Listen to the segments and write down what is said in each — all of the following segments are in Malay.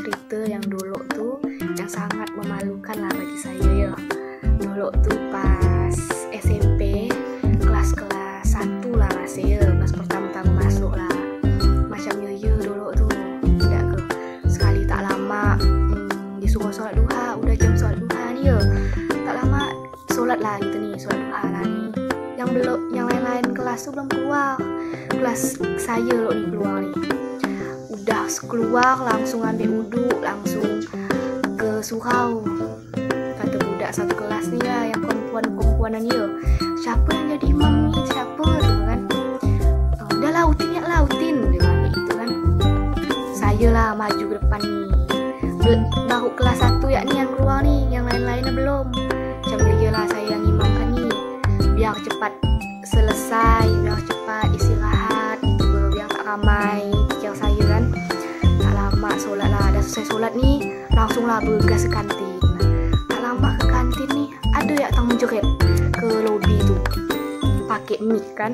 cerita yang dulu tuh yang sangat memalukan lah bagi saya ya. Dulu tuh pas SMP kelas-kelas 1 lah masih ya, pas pertama-tama masuk lah. Macamnya ya dulu tuh tidak ke sekali tak lama disuruh sholat duha, udah jam sholat duha nih ya. Tak lama sholat lah gitu nih, sholat duha lah nih. Yang lain-lain kelas tuh belum keluar. Kelas saya loh nih keluar nih. Udah keluar langsung ambil wudhu, langsung ke surau. Kata budak satu kelas nih ya, yang perempuan-perempuanan ya, siapa yang jadi imam nih, siapa tuh kan. Udah lautin dia bilang gitu kan. Saya lah maju ke depan nih, baru kelas 1 ya nih yang keluar nih, yang lain-lainnya belum. Macam dia lah saya yang imamkan nih, biar cepat selesai, biar cepat istirahat gitu, biar tak ramai pikir saya kan. Tak lama sholat lah, dah selesai sholat nih, langsung lah bergegas ke kantin. Tak lama ke kantin nih, ada yang tang menjerit ke lobi tuh pakai mic kan.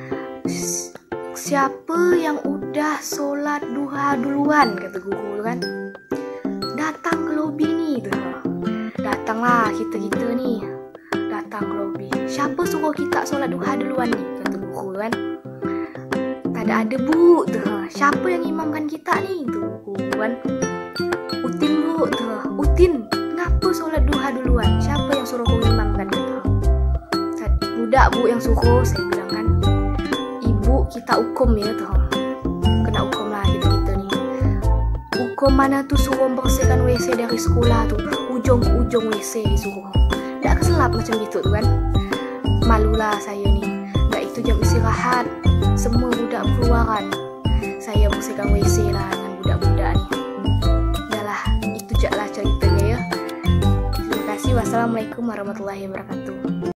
Siapa yang udah sholat duha duluan, kata guru kan, datang ke lobi nih tuh. Datanglah kita nih, datang ke lobi. Siapa suruh kita sholat duha duluan nih, kata guru kan. Ada bu tuh, siapa yang imamkan kita nih tuh guru kan. Utin bu tuh, Utin kenapa sholat duha duluan, siapa yang suruh kau imamkan gitu. Budak bu yang suruh, saya bilang kan. Ibu kita hukum ya tuh, kena hukum lah kita nih. Hukum mana tuh suruh bersihkan WC dari sekolah tuh, ujung ke ujung WC disuruh. Tidak keselap macam gitu tuh kan. Malulah saya nih, nggak itu jam istirahat, semua budak keluaran, saya bersihkan WC lah dengan budak-budak nih. Udahlah, itu jaklah ceritanya ya. Terima kasih. Wassalamualaikum warahmatullahi wabarakatuh.